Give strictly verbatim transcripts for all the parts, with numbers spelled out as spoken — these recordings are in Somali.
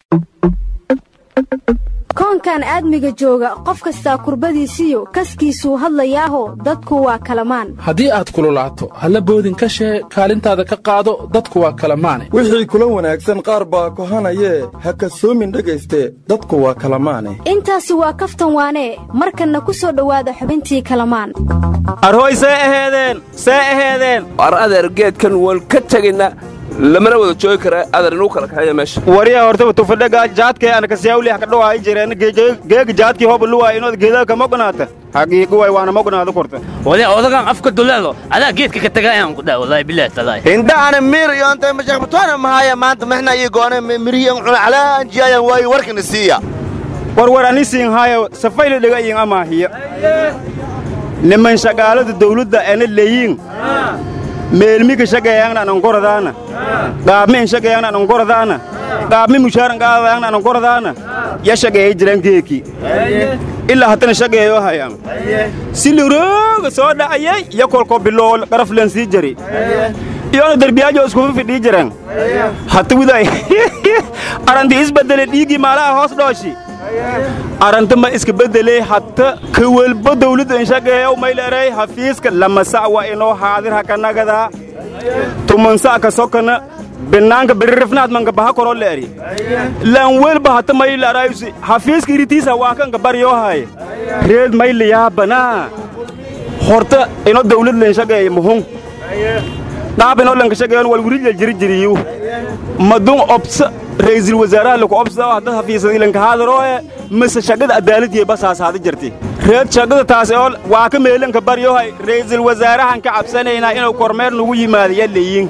koonkan aadmiga jooga qof kasta kurbadiisiyo kaskiisu hadlayaaho dadku waa kalamaan haddii aad kululaato halla boodin ka shee kaalintaada ka qaado dadku waa kalamaane wixii kula wanaagsan qaar baa kohanayee ha kasoomin dhegayste dadku waa kalamaane intaasi waa kaftan waanee markanna ku soo dhowaada xubintii kalamaan arhooy see aheedeen see aheedeen war adeer geedkan waan ka tegayna lamana wada joogi kara adeer inuu kala kaxeeyo meesha wariya hortaba tufadhaga jaadkay ana kasiyawli ka dhawaay jireen geeg jaadkii hoob luwa inoo geedaa ka mognaata haqiiqo way waana mognaada korta wali odagan afka duleedo adaa geedka ka tagayaan ku dhaa wallahi billaah talaay inta ana mir iyo anta mashaaq mutana mahaya maanta maxna iyo go'ana miriyan cuna ala anjiyan way warkana siiya war war ani siin haayo safayl dhiga in amaahiya niman shaqaalada dawladda ana leeyin meelmiga shaqeeyana aan qoradaana qaabmin shaqeeyana aan qoradaana qaabmi mushaaran qaadana aan qoradaana ya shaqeey jiraan geeki illa hatana shaqeeyo hayaan si lurooga soo dhacay ya kolko bilool qaraf lan sii jari iyo darbiyaajo isku fidii jiraan hatta widay aranti isbedel dhiigi maalaha hoos dhooshi aranta ma iska bedelay hatta kawalba dawladda in shaqeeyo mayleeray hafiiska lama saawa inoo haadir hakanagada tuman saa ka sokana binaanka birrifnaad man gabaha koro leeri lan welba hatta mayleeray hafiiska iritiisa waa kan gabaryo hay reed mayliya bana horta inoo dawladda in shaqeeyo muhum dhaabino lan ka shaqeeyo wal wuriyal jiri jiriyo madun obsa ra'iisul wasaaraha lagu obsado hadda hafiisada ilanka haadarooye mise shaqada adaaladii basaas hada jirtay reed shaqada taas oo waa ka meelanka baryohay ra'iisul wasaarahan ka cabsanayna inuu kormeer nagu yimaado yaleeyin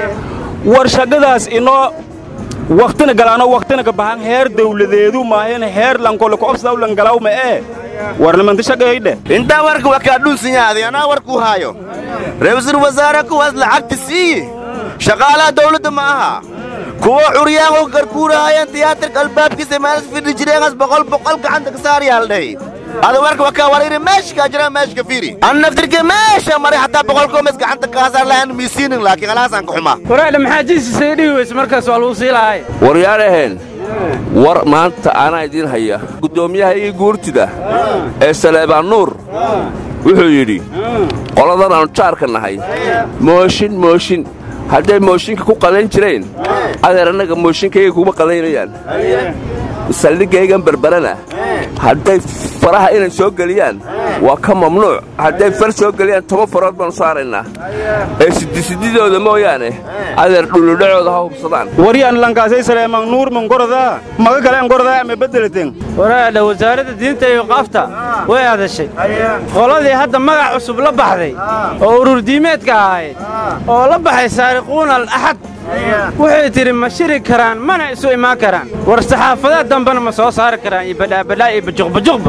war shaqadaas inoo waqtina galaano waqtina ka bahan heer dawladeedu maahan heer lanko lagu obsado lan galaaw ma ee warna man shaqeeyde inta warka waa ka dhulsinyaadi ana warku haayo ra'iisul wasaaraha kuwaas lacagta sii shaqaalaha dawladda ma aha kuwa curiyaan oo garkuurayaan tiyaatarka albaabkiisa maalis fidhi jireenas boqol boqol gacanta ka saarayaan dhahay ada warka waa ka wareer meeshka jira meeshka fiiri an naftirka meesha mari hatta boqol koomas gacanta ka saar laan miisiinin laakiin halaasan ka xuma waraad maxaajiis seedii weys markaas waa loo siilahay war yaareen war maanta ana idin haya gudoomiyaha iyo guurtida ee Saleebaan Nuur wuxuu yiri qoladan aan jaarka nahay mooshin mooshin hadday mooshinka ku qalan jireen adeer anaga mooshinkayga kuma qalaynayaan saldhigaygan barbarana hadday faraha inay soo geliyaan waa ka mamnuuc hadday far soo geliyaan toban farood baan saaraynaa ee sidisididooda mooyaane adeer dhuludhacooda ha hubsadaan wariyaan lankaasay Saleemaan Nuur man gorada maga kale aan gorada ama bedelateen waraada wasaaradda diinta iyo qaafta way hadashay qoladii hadda magac cusub la baxday oo urur diimeedka ahayd oo la baxay saariquun al-ahad waxay tiri ma shiri karaan mana isu imaan karaan war saxaafada dambana ma soo saari karaan iyo badhaabadhaa iyo bajuqbajuqba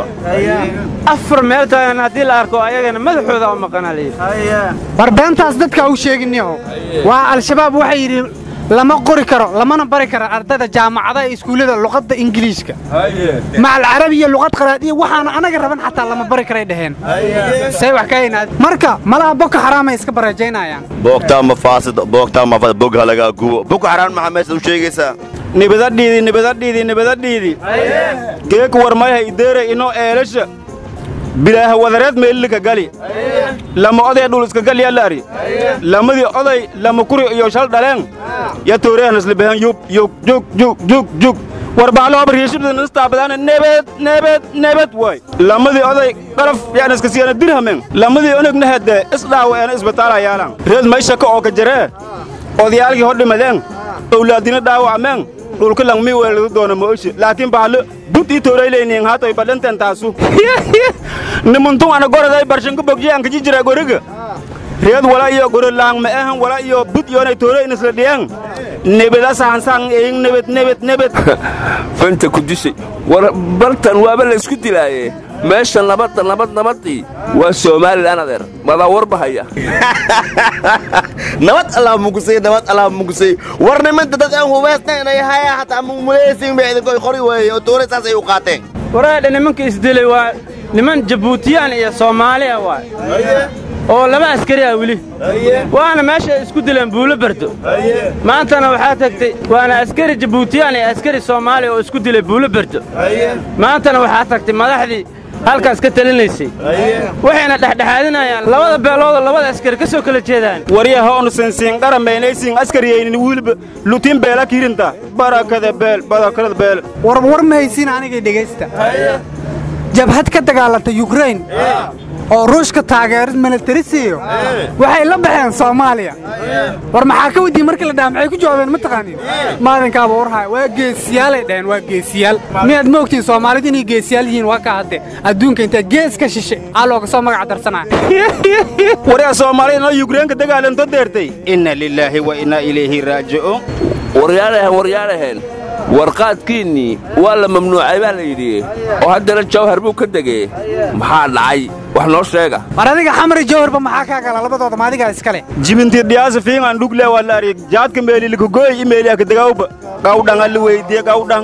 afar meel taagan haddii la arko ayagana madaxooda u maqanaalay war beentaas dadka u sheeginayo waa al-shabaab waxay yiri lama qori karo lamana bari karo ardayda jaamacadaha iyo iskuulada luqadda ingiriiska macal carabiga luqad qaraadiye waxaana anaga raban xataa lama bari karay dhaheen say wax ka yinaad marka malaha boko xaraam ay iska barajeynayaan boogta ma faasad boogta ma faasad bog halaga gubo boko xaraam ma meesha u sheegaysa nibadadhiidi nibadadhiidi nibadadhiidi geek warmayha ideere inoo eelasha bilaaha wadareed meelika gali lama oday dhul iska gali yalaari lamadii oday lama kuri iyo shal dhaleen ya tooreen isla bahan yub yub juk juk juk juk war baalo bariishada nastaabadana nebad nebad nebad way lamadii oday qaraf yaan iska siina dirhamen lamadii onagna hada isdaaw aan isbitaal yaalan reed meesha ka oo ka jare odayaalkii hor dhimadeen awlaadina dhaawacmeen dhulka langmi weeladu doona mooshi laakiin baalo budii tooreeyeen haatay badantan taasu nimantu ana goraday barshanka bogjaan ka jira goriga reed wala iyo gorilaan ma ahan wala iyo bud yoonay tooreeyeen isla dhiyaan nebada saansan ee nebad nebad nebad fanta ku dishay war bartan waaba la isku dilaaye meesha nabad nabad nabadii waa Soomaaliland adeer mada warbahaya nabad Allah mugusay nabad Allah mugusay warna man dad aan hubaysnaa inay haya hatta muumuleysiin beedo goy qori way oo tooreesaas ay u qaateen waraad nimanka isdilay waa niman Jabuutiyaan iyo Soomaaliya waa oo laba askari ah weli waana meesha isku dileen buulo bardo maantana waxaa tagtay waana askari Jabuutiyaan iyo askari Soomaali oo isku dilay buulo bardo maantana waxaa tagtay madaxdii halkaas ka talinaysay waxayna dhaxdhaxaadinayaan labada beelood labada askari ka soo kala jeedaan wariyaha oo sansiin qarameynaysiin askariyeyn wiilba lutin beela kirinta barakada beel barakada beel war war ma haysin aniga dhageysta jabhad ka dagaalanta Ukraine oo Ruushka taageerid military siiyo waxay la baxeen Soomaaliya war maxaa ka wadii markii la dhaamay ku joogeen ma taqaanin maalinkaaba warhay waa geesiyaal ay dheen waa geesiyaal miyaad moogtiin Soomaalidu inay geesiyaal yihiin waa ka hadde adduunka inta gees ka shishe alooga soo magac darsanaa wariyaha Soomaaliya oo Ukraine ka dagaalanto deertay inna lillahi wa inna ilayhi raaji'uun waryaalahan waryaalahan warqaadkiinni waa la mamnuucay baa la yidhi oo haddana jawhar buu ka degay maxaa dhacay wax noo sheega war adiga xamri jawharba maxaa ka gala labadooda maadiga iskale jibintii dhiyaasa fiigan dhugle wala ari jaadka meeli lagu gooy imeeli ka dagawba qawdhan al weydiye qawdhan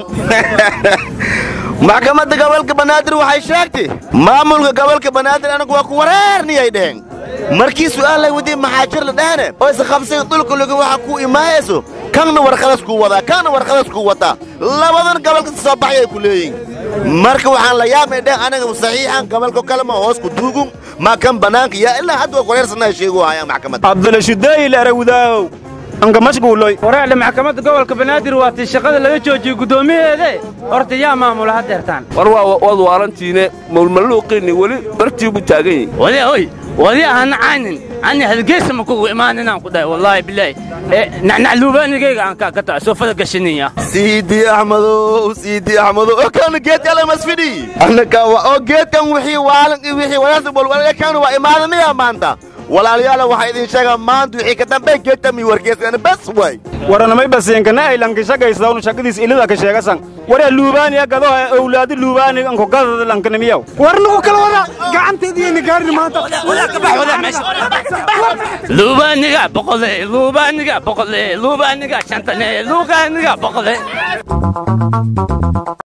maxkamadda gobolka Banaadir waxay sheegtay maamulka gobolka Banaadir anagu waa ku wareerniyay dheen markii su'aal la wadi maxaajir la dhaane oo is qabsay dhulka lagu waxa ku imaayso كان ورقة سكوة كان ورقة سكوة لبضن قبل الصباح يقولين مركو عن ليام ده أنا صحيحا قبل كلمة هوس كتوجم ما كان بنانك يا إلا حد وقرر سنة شيء وهاي محكمة عبد الشداي لا روداو أنك مشغول لي ورا لمحكمة قبل كبنادر وقت الشغل اللي يجوجي قدومي هذا أرتي يا مامول هدرتان وروا وضوارنتينه ململوقيني ولي برتي بتاعي ولي هوي ولي أنا عانن عني هالجيس ما كوي إيماننا كده والله بالله نحن لوبان جيجا عن كاكتا سوف تقشنيا سيدي أحمدو سيدي أحمدو كان جيت على مسفدي أنا كوا أو جيت كان وحي وعالن وحي وياسبول ولا كانوا إيماننا يا ماندا ولا ليالا واحد شغال ماند وحي كتب جيت مي وركيس أنا بس واي ورنا ما يبص إنك ناي لانك شغال يسدون شغال يسيل لك شغال سان ورا لوبان يا كذا أولاد لوبان إنكو كذا لانك نمياو ورنو كلا ورا قعنت دي نقارن ما أنت ولا كبح ولا مش لوبان نجا بقولي لوبان نجا بقولي لوبان نجا شنطة لوبان نجا بقولي